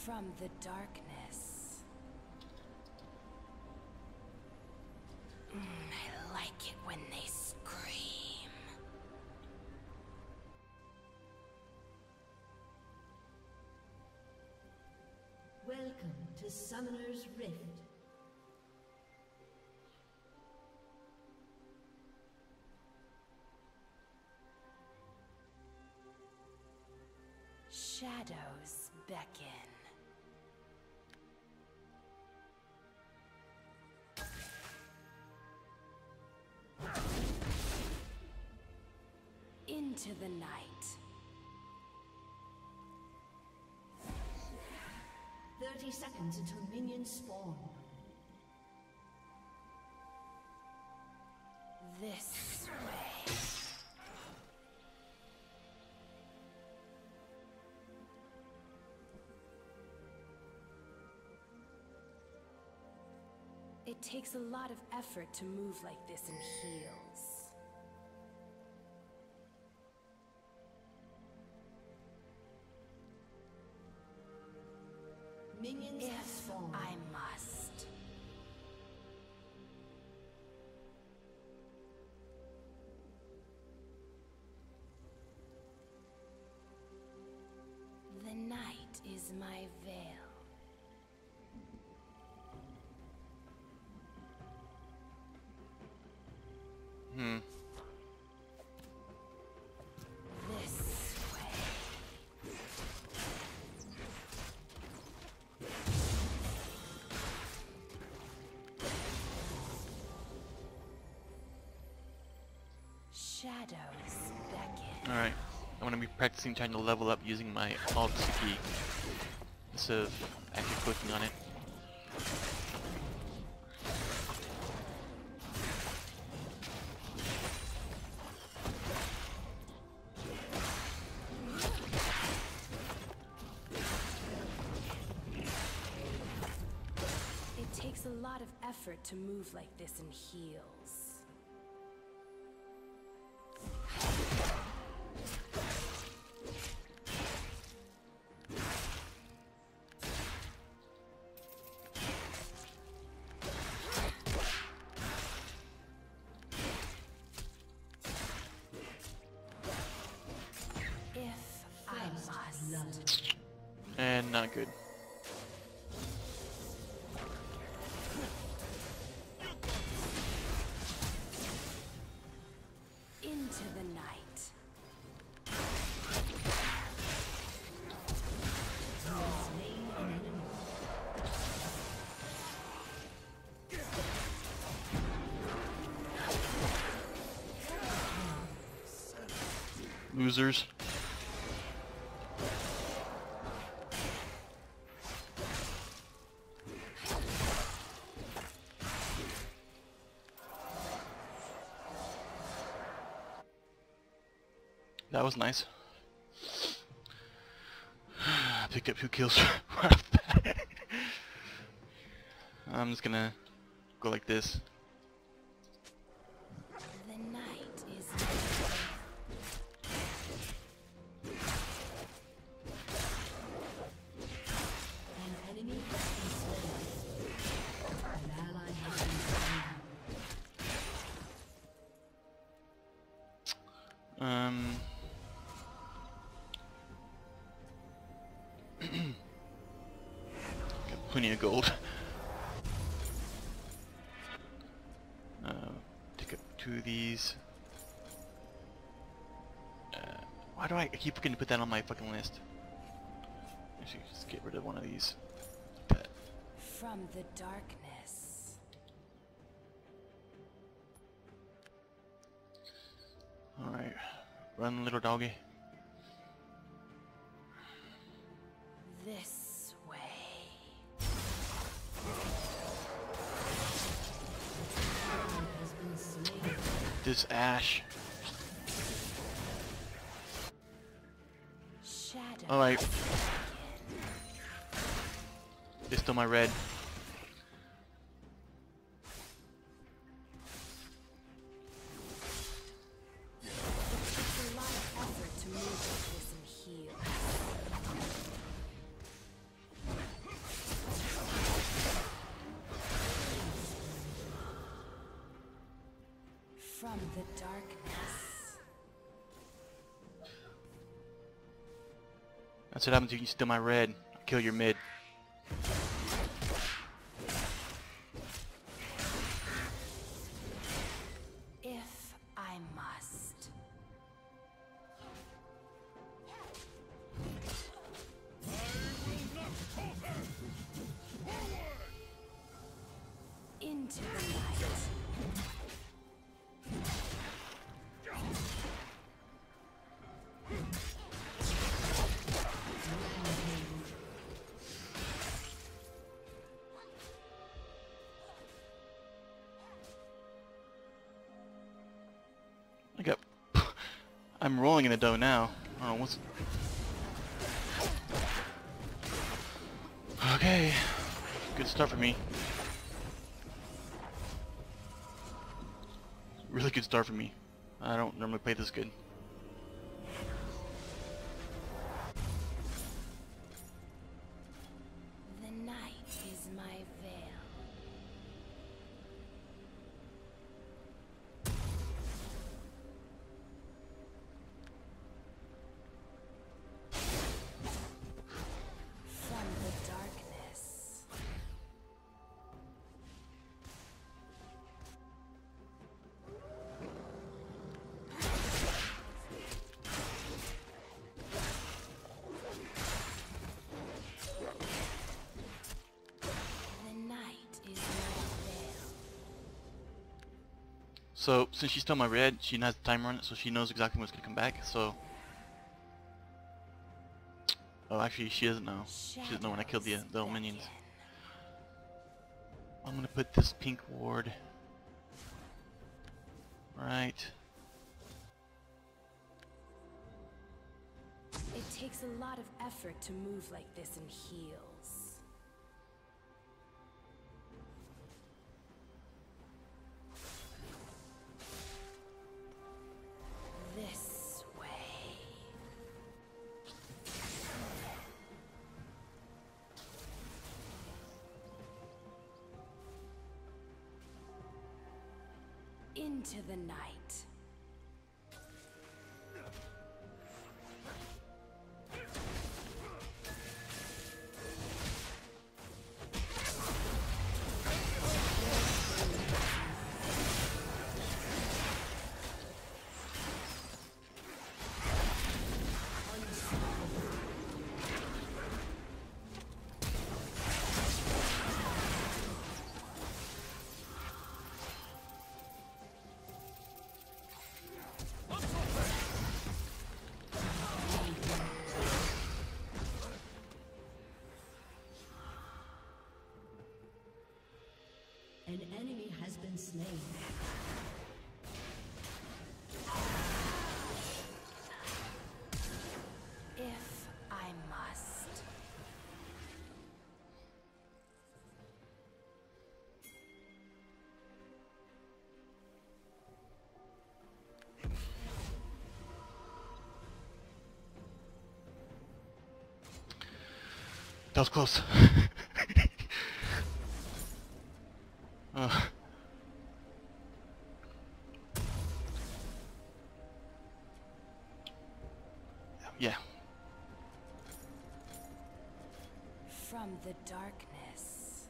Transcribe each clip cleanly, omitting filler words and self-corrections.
from the darkness. I like it when they scream. Welcome to Summoner's Rift. Shadows beckon. Into the night. 30 seconds until minions spawn. This way. It takes a lot of effort to move like this in heels. Minions have If spawned. I must. The night is my veil. This way. Shadows beckon. Alright, I'm gonna be practicing trying to level up using my alt key instead of actually clicking on it. It takes a lot of effort to move like this in heels. If I must. And not good. Into the night. Losers. That was nice. Picked up 2 kills right off the bat. I'm just gonna go like this. The night is An enemy has been slain. An ally has been slain. Got plenty of gold. Pick up 2 of these. Why do I keep forgetting to put that on my fucking list? Actually, just get rid of one of these. Like that. from the darkness. Alright. Run, little doggy. This way. Has been slain. This Ash. Shadow. Alright. It's still my red. It's a lot of effort to move like this and heal. the darkness. That's what happens if you steal my red. I'll kill your mid. If I must. Into the light. I got. I'm rolling in the dough now. Oh, what's? Okay, good start for me. Really good start for me. I don't normally play this good. The night is my veil. From the darkness. The night is my veil. So since she stole my red, she has the timer on it, so she knows exactly what's gonna come back. So, oh, actually, she doesn't know. She doesn't know when I killed the little minions. I'm gonna put this pink ward right. It takes a lot of effort to move like this in heels. This way. Into the night. An enemy has been slain. If I must. That was close. Yeah. From the darkness.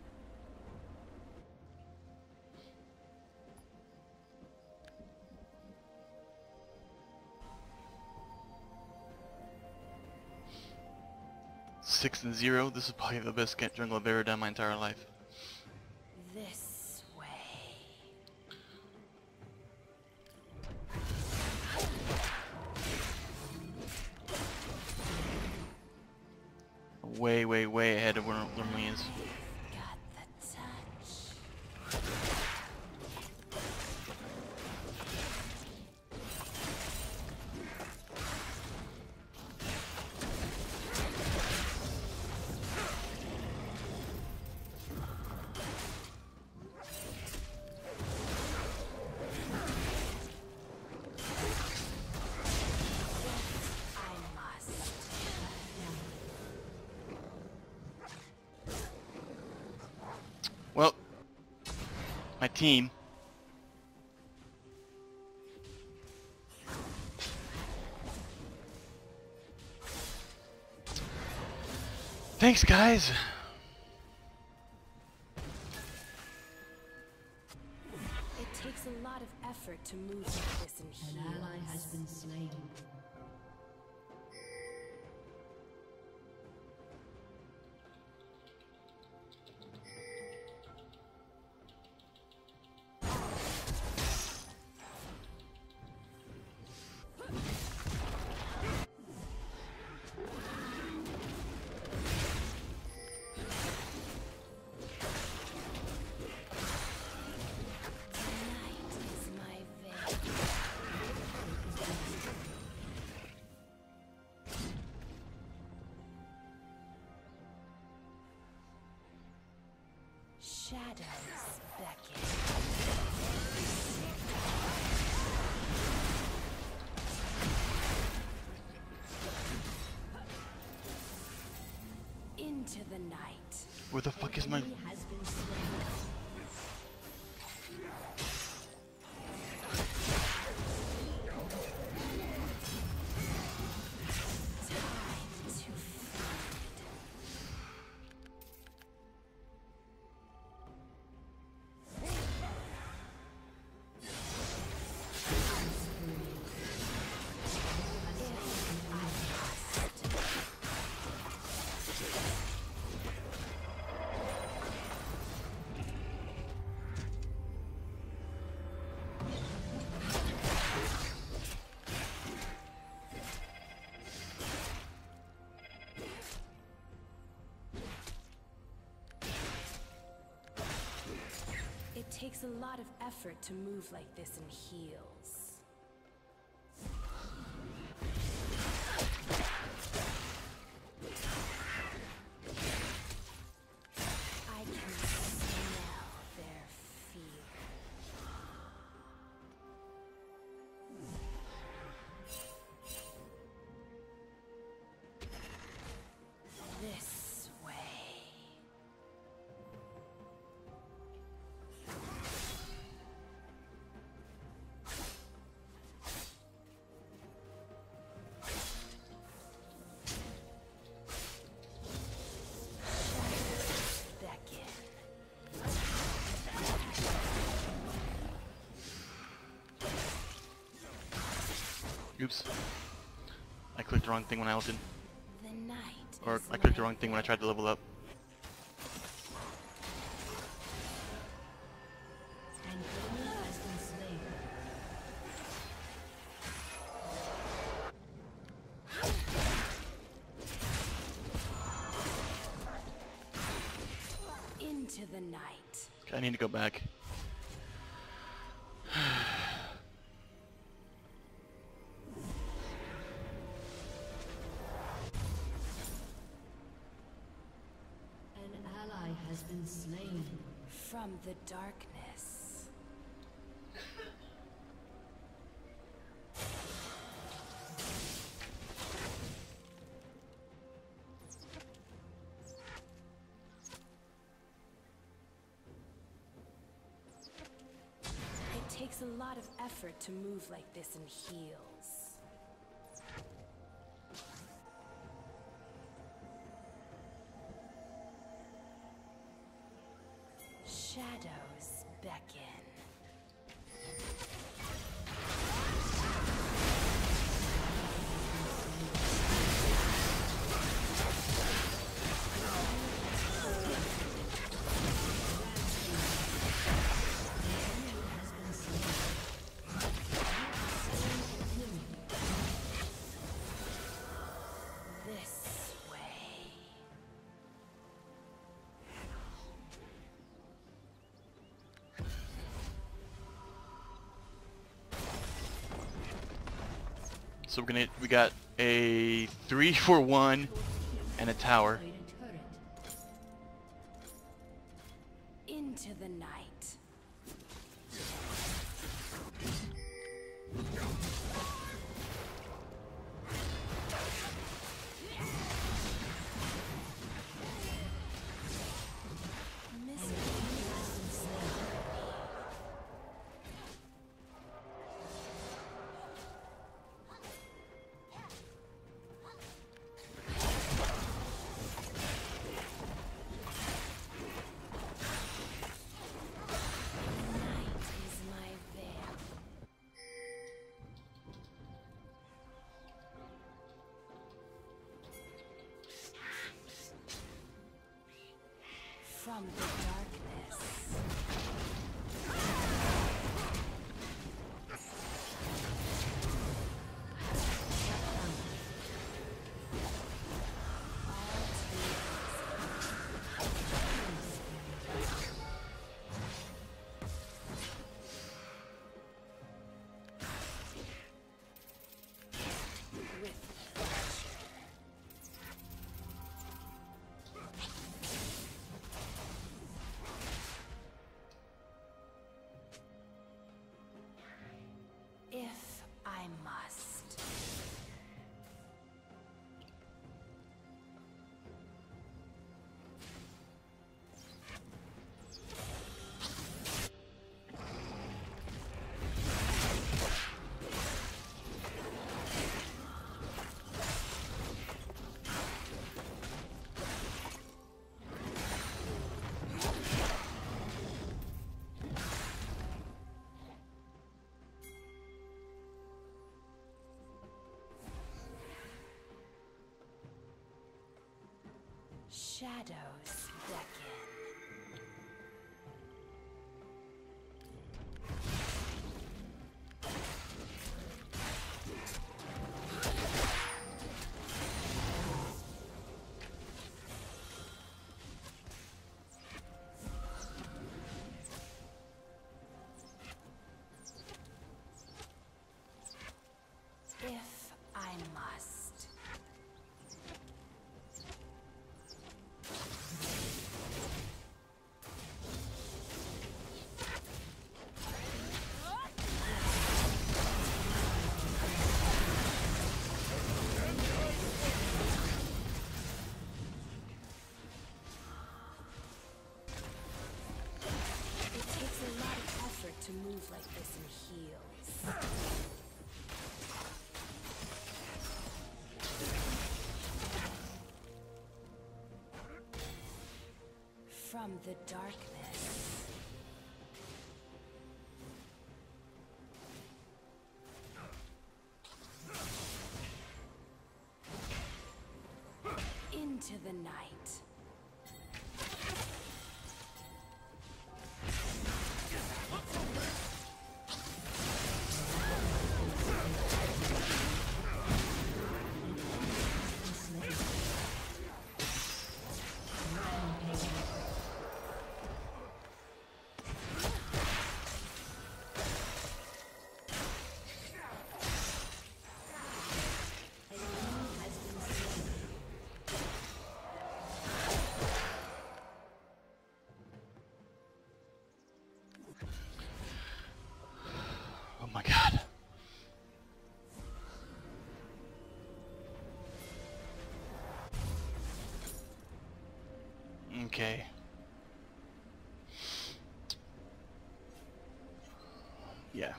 Six and 0. This is probably the best jungle I've ever done my entire life. This way. Way, way, way ahead of where Lurmley is. Got the touch. I must. Well, my team Thanks, guys. It takes a lot of effort to move like this in An heels. ally has been slain. Tonight is my veil. Shadows beckon. Into the night. Where the fuck is my... Enemy has been slain. Time to feed. It takes a lot of effort to move like this in heels. I can smell their fear. This way. Beckon. Oops. I clicked the wrong thing when I ulted. The night. Or is I clicked the my wrong thing when I tried to level up. An enemy has been slain. Into the night. I need to go back. An ally has been slain. From the darkness. It takes a lot of effort to move like this in heels. Shadows beckon. This way. So we got a 3-for-1 and a tower. Destroyed a turret. Into the night. From the darkness. If I must. Shadows beckon. If I must. It takes a lot of effort to move like this in heels. From the darkness. Into the night. Oh my god. Okay. Yeah.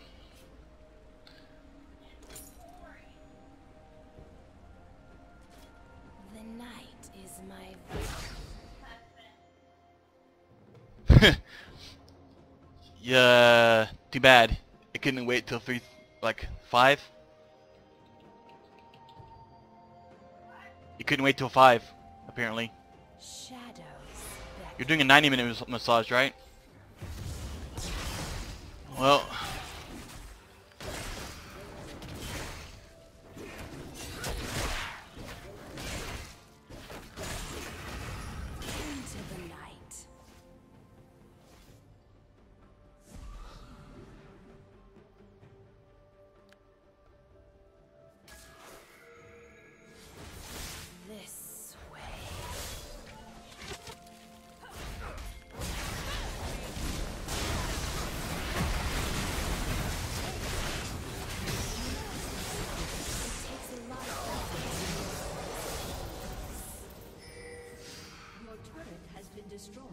The night is my Yeah, too bad. I couldn't wait till 5? You couldn't wait till 5, apparently. shadows beckon. You're doing a 90-minute massage, right? Well, Into the night. This way. It takes a lot of Your turret has been destroyed.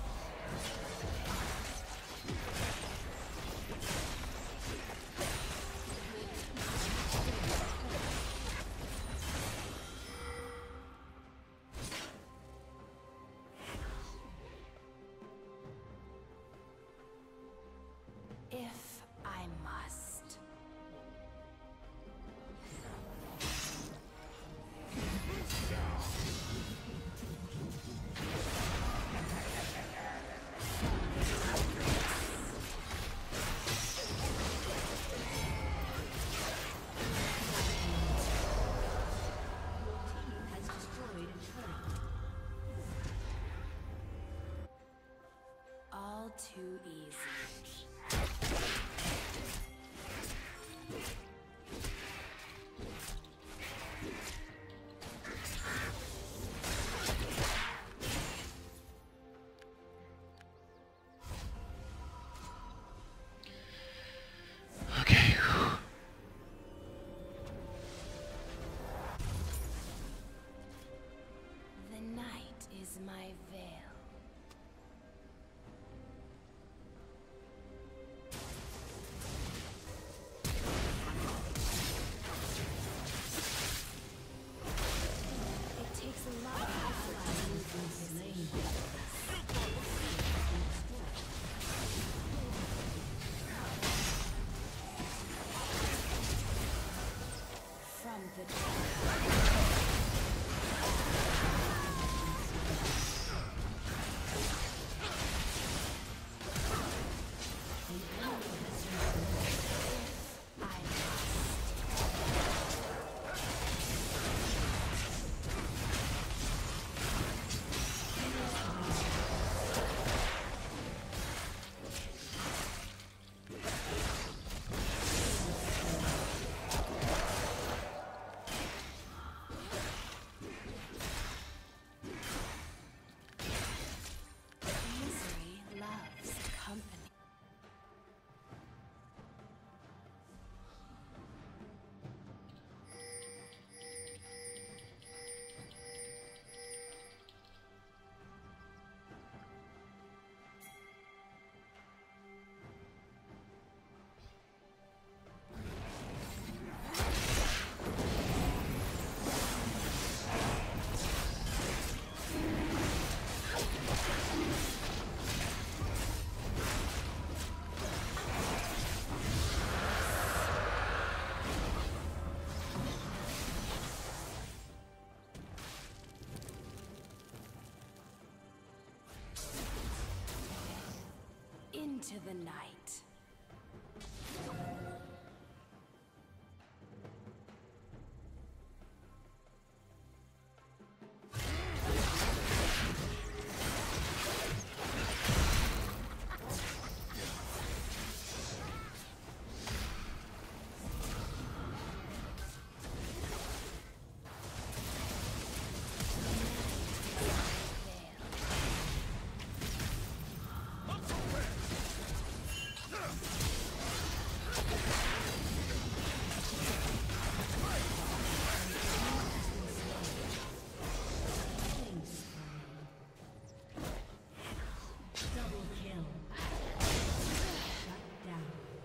if I must. a lot of effort to move like this and heal. From the misery loves company. Into the night. Double kill. Shut down.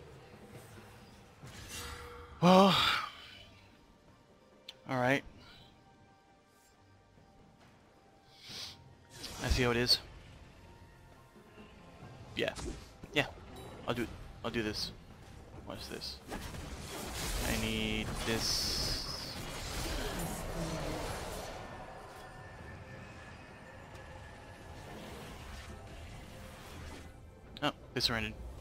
Well, alright. I see how it is. Yeah. Yeah. I'll do this. Watch this. I need this. Oh, they surrendered.